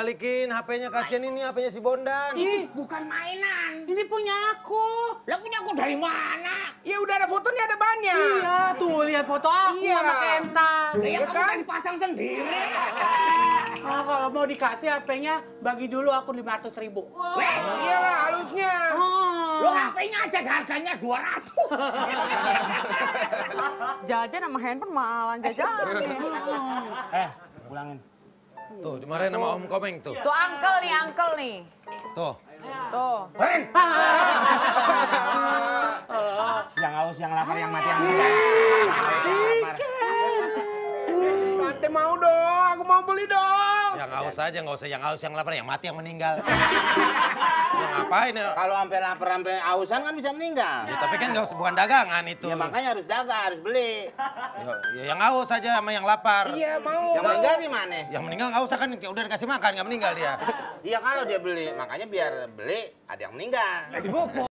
balikin HP-nya, kasihan ini HP-nya si Bondan. Ini bukan mainan. Ini punya aku. Lah punya aku dari mana? Ya udah ada fotonya, ada banyak. Iya, tuh lihat foto aku Iya. sama Kentang. Lah ya Iya kamu kan? kan dipasang sendiri. Oh, kalau mau dikasih HP-nya, bagi dulu aku 500.000. Weh, Iyalah halusnya. lo HP-nya aja harganya 200. Jajan sama handphone malah jajan. Ulangin. Tuh, dimarahin sama Om Komeng tuh. Tuh uncle nih. Tuh. Tuh. Yang haus, yang lapar, yang mati, yang meninggal. Tante mau dong, aku mau beli dong. Yang haus aja, nggak usah yang haus, yang lapar, yang mati, yang meninggal. Ya ngapain ya? Kalau sampai lapar, sampai hausan kan bisa meninggal. Ya, tapi kan nggak usah, bukan dagangan itu. Ya makanya harus dagang, harus beli. Ya, yang haus aja sama yang lapar. Iya mau. Yang meninggal gimana? Yang meninggal nggak usah kan, udah dikasih makan, nggak meninggal dia. Iya kalau dia beli, makanya biar beli ada yang meninggal.